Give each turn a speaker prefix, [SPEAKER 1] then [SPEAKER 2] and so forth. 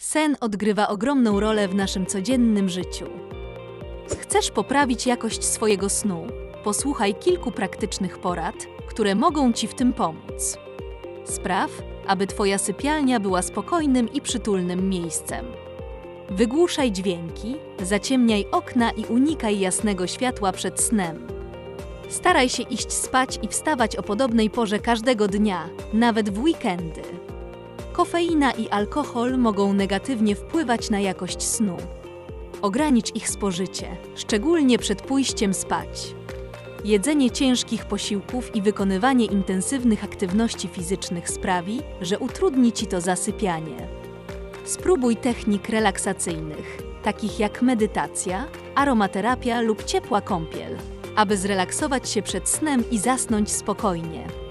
[SPEAKER 1] Sen odgrywa ogromną rolę w naszym codziennym życiu. Chcesz poprawić jakość swojego snu? Posłuchaj kilku praktycznych porad, które mogą Ci w tym pomóc. Spraw, aby Twoja sypialnia była spokojnym i przytulnym miejscem. Wygłuszaj dźwięki, zaciemniaj okna i unikaj jasnego światła przed snem. Staraj się iść spać i wstawać o podobnej porze każdego dnia, nawet w weekendy. Kofeina i alkohol mogą negatywnie wpływać na jakość snu. Ogranicz ich spożycie, szczególnie przed pójściem spać. Jedzenie ciężkich posiłków i wykonywanie intensywnych aktywności fizycznych sprawi, że utrudni Ci to zasypianie. Spróbuj technik relaksacyjnych, takich jak medytacja, aromaterapia lub ciepła kąpiel, aby zrelaksować się przed snem i zasnąć spokojnie.